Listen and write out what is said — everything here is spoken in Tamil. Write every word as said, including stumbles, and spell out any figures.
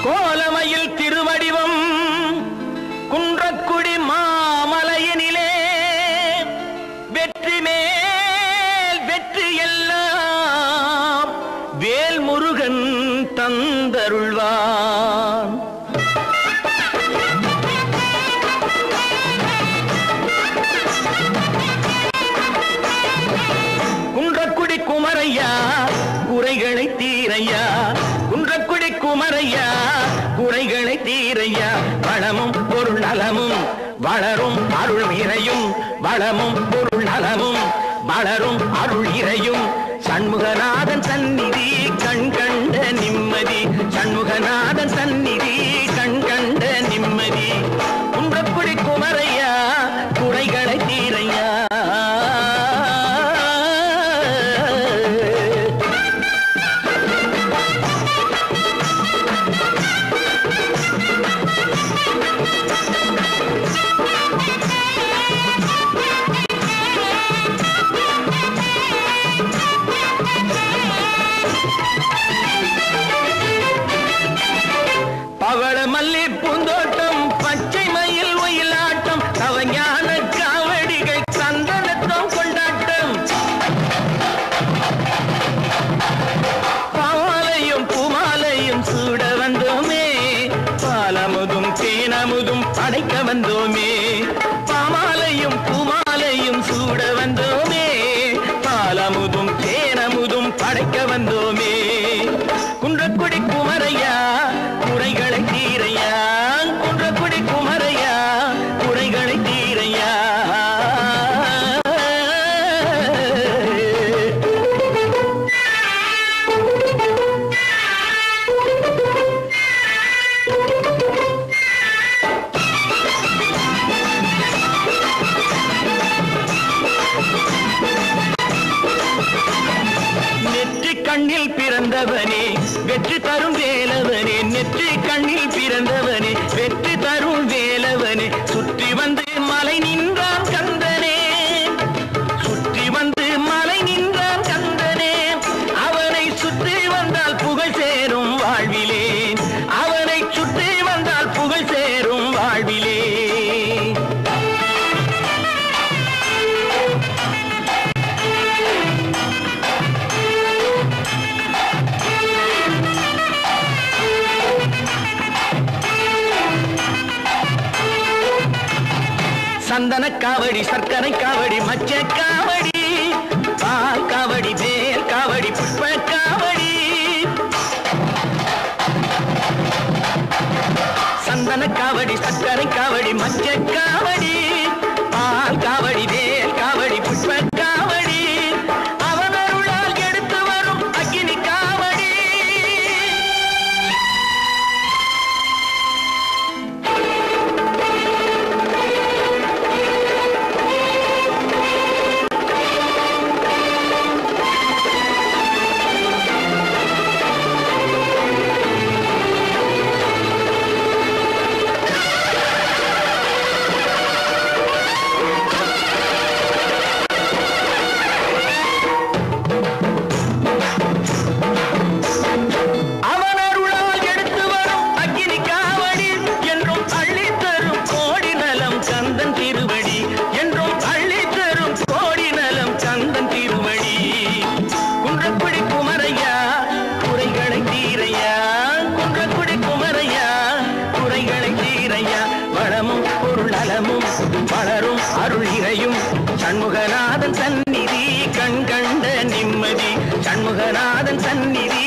கோலமயில் திருவடிவம் குன்றக்குடி மாமலையினிலே வெற்றி மேல் வெற்றி எல்லாம் வேல் முருகன் தந்தருள்வான். குன்றக்குடி குமரையா குறைகளை தீரையா, குன்றக்குடி குமரையா குறைகளை தீரையா. வளமும் பொருள் நலமும் வளரும் அருள் இறையும், வளமும் பொருள் நலமும் வளரும் அருள் இறையும். சண்முகநாதன் சந்நிதி கண் கண்ட நிம்மதி, சண்முகநாதன் சந்நிதி கண் கண்ட நிம்மதி. குன்றக்குடி குமரையா குறைகளை தீரையா. பவள மல்லி பூந்தோட்டம் பச்சை மயில் ஒயிலாட்டம் கவஞான காவடிகள் சந்தனத்தம் கொண்டாட்டம். பாலையும் பூமாலையும் சூட வந்தோமே, பாலமுதும் தேனமுதும் படைக்க வந்தோமே. பாமாலையும் பூமாலையும் சூட வந்தோமே, பாலமுதும் தேனமுதும் படைக்க வந்தோமே. குன்றக்குடி குமரையா குறைகளை தீரையா, குன்றக்குடி குமரையா குறைகளை தீரையா. நெற்றி கண்ணில் பிறந்தவனே வெற்றி தரும் வேலவனே, நெற்றி கண்ணில் பிறந்தவனே வெற்றி தரும் வேலவனே. சுற்றி வந்து மலை நின்றான் கந்தனே, சுற்றி வந்து மலை நின்றான் கந்தனே. அவனை சுற்றி வந்தால் புகழ் சேரும் வாழ்விலே, அவனை சுற்றி வந்தால் புகழ் சேரும் வாழ்விலே. சந்தன காவடி சர்க்கரை காவடி மச்ச காவடி பால் காவடி வேல் காவடி புஷ்ப காவடி. சந்தன காவடி சர்க்கரை காவடி மச்ச காவடி பால் காவடி வேல் காவடி புஷ்ப காவடி. அவன் அருளால் எடுத்து வரும் அக்கினி காவடி. வளரும் அருள் இறையும். சண்முகநாதன் சந்நிதி கண் கண்ட நிம்மதி, சண்முகநாதன் சந்நிதி